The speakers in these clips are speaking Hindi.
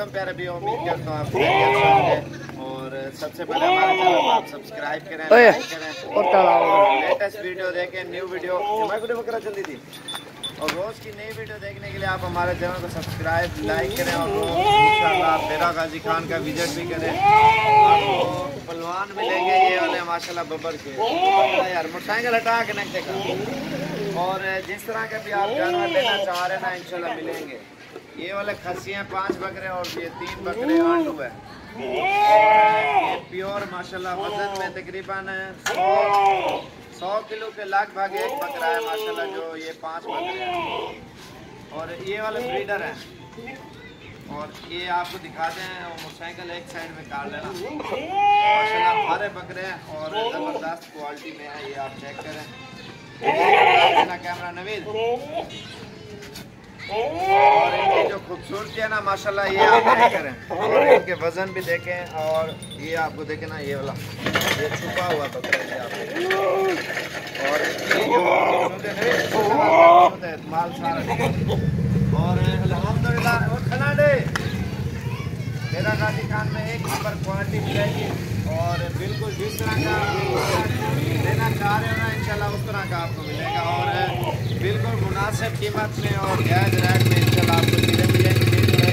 वेलकम प्यारे भी, उम्मीद करता हूँ आप होंगे। और सबसे पहले हमारे चैनल को आप सब्सक्राइब करें, लाइक करें और लेटेस्ट वीडियो देखें। न्यू वीडियो बकरा जल्दी थी और रोज़ की नई वीडियो देखने के लिए आप हमारे चैनल को सब्सक्राइब लाइक करें और इंशाल्लाह आप डेरा गाजी खान का विजिट भी करें। आपको पहलवान मिलेंगे ये वाले माशाल्लाह बब्बर के यार मोटरसाइकिल हटा के नहीं देखा। और जिस तरह के भी आप जानवर लेना चाह रहे हैं ना इंशाल्लाह मिलेंगे। ये वाले खस्सियाँ 5 बकरे और ये 3 बकरे आंडू है। ये प्योर माशाल्लाह वजन में तकरीबन 100 किलो के लगभग एक बकरा है माशाल्लाह, जो ये 5 बकरे हैं। और ये वाले ब्रीडर हैं और ये आपको दिखाते हैं। मोटरसाइकिल एक साइड में काट लेना माशाल्लाह, भारे बकरे हैं और ज़बरदस्त क्वालिटी में है। ये आप चेक करें कैमरा नवीद। और इनकी जो खूबसूरती है ना माशाल्लाह, ये आप चेक करें और इनके वजन भी देखें। और ये आपको देखें ना, ये वाला ये छुपा हुआ बकरा है और माल सारा। और अल्हम्दुलिल्लाह खनाडे डेरा गाजी खान में एक नंबर क्वालिटी मिलेगी और बिल्कुल जिस तरह का लेना चाह रहे हो ना इंशाल्लाह उस तरह का आपको मिलेगा। और बिल्कुल मुनासिब कीमत में और जायज़ रेट में इंशाल्लाह आपको चीज़ें मिलेंगी।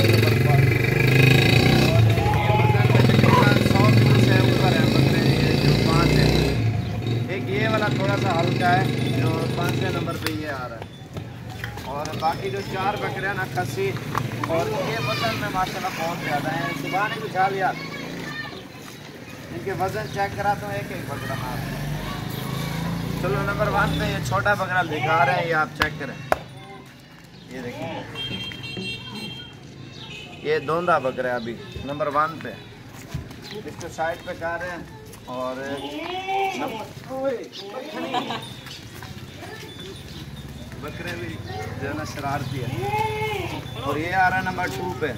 और तकरीबन 100 किलो से ऊपर है बकरे, ये जो 5 है। एक ये वाला थोड़ा सा हल्का है जो 5वें नंबर पे ये आ रहा है। और बाकी जो 4 बकरे हैं ना खस्सी और ये वजन में माशाल्लाह बहुत ज़्यादा है। सुबह ने कुछ हाल यार इनके वजन चेक कराता हूँ एक बकरा मार। चलो नंबर 1 पे ये छोटा बकरा दिखा रहे हैं, ये आप चेक करें। ये देखिए ये दोंदा बकरा है अभी नंबर 1 पे, इसको साइड पे कर रहे हैं। और बकरे भी जो है ना शरारती है। और ये आ रहा है नंबर 2 पे,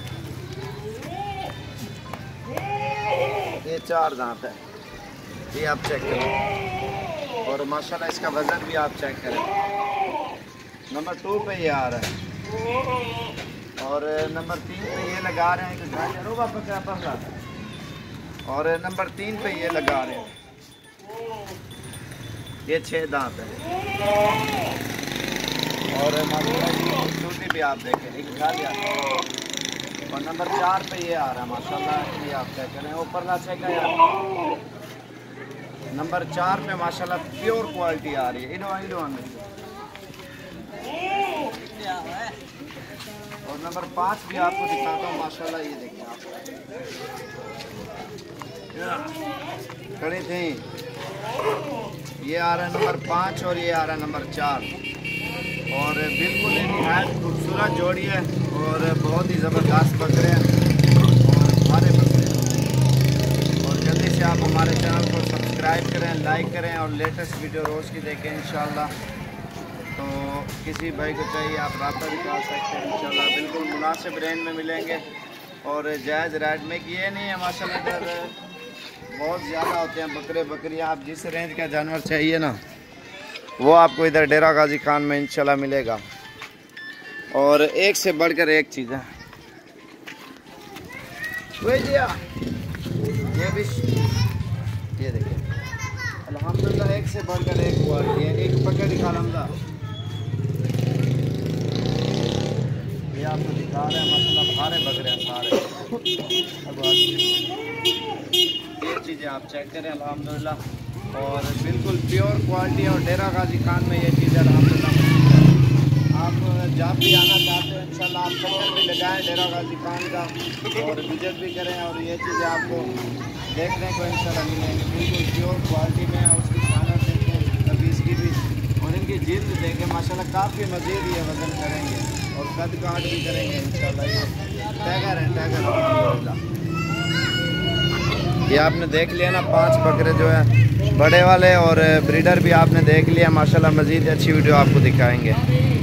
ये 4 दांत है, ये आप चेक करें। और माशाल्लाह इसका वजन भी आप चेक करें। नंबर 2 पे ये आ रहा है। और नंबर 3 पे ये लगा रहे हैं कि और नंबर 3 पे ये लगा रहे हैं, ये 6 दांत है। और खूबसूरती भी आप देखें एक खा लिया। और नंबर 4 पे ये आ रहा है माशाल्लाह, ये आप चेक करें ऊपर ला चेक है यार। नंबर 4 पे माशाल्लाह प्योर क्वालिटी आ रही है। और नंबर 5 भी आपको दिखाता हूँ माशाल्लाह, ये देखिए आप खड़े थे। ये आ रहा है नंबर 5 और ये आ रहा है नंबर 4। और बिल्कुल निहायत खूबसूरत जोड़ी है और बहुत ही ज़बरदस्त बकरे हैं और हमारे बकरे हैं। और जल्दी से आप हमारे चैनल को सब्सक्राइब करें, लाइक करें और लेटेस्ट वीडियो रोज़ की देखें इंशाल्लाह। तो किसी भाई को चाहिए आप रब्ता भी कर सकते हैं इंशाल्लाह, बिल्कुल मुनासिब रेंज में मिलेंगे और जायज़ रेट में। ये नहीं है माशाल्लाह इधर बहुत ज़्यादा होते हैं बकरे बकरियाँ। आप जिस रेंज का जानवर चाहिए ना वो आपको इधर डेरा गाजी खान में इंशाल्लाह मिलेगा। और एक से बढ़कर एक चीज़ है। ये भी ये देखिए अल्हम्दुलिल्लाह एक से बढ़कर एक क्वालिटी है। एक पकड़ दिखा लमदा, ये आपको दिखा रहे हैं मतलब भारे बकरे हैं सारे। ये चीज़ें आप चेक करें अल्हम्दुलिल्लाह और बिल्कुल प्योर क्वालिटी है। और डेरा गाजी खान में ये चीज़ अल्हम्दुलिल्लाह आप जब भी आना चाहते हैं इंशाल्लाह आप चक्कर भी लगाएं डेरा गाजी खान का और विजिट भी करें। और ये चीज़ें आपको देखने को इंशाल्लाह मिलेंगी बिल्कुल प्योर क्वालिटी में। और उसकी खाना देखें अभी इसकी भी और इनकी जिल्द देखें माशाल्लाह काफ़ी मज़ीद ये वज़न करेंगे और कद काट भी करेंगे इंशाल्लाह। ये टैगर हैं टैगर अल्हम्दुलिल्लाह। ये आपने देख लिया ना 5 बकरे जो है बड़े वाले और ब्रीडर भी आपने देख लिया माशाल्लाह। मज़ीद अच्छी वीडियो आपको दिखाएंगे।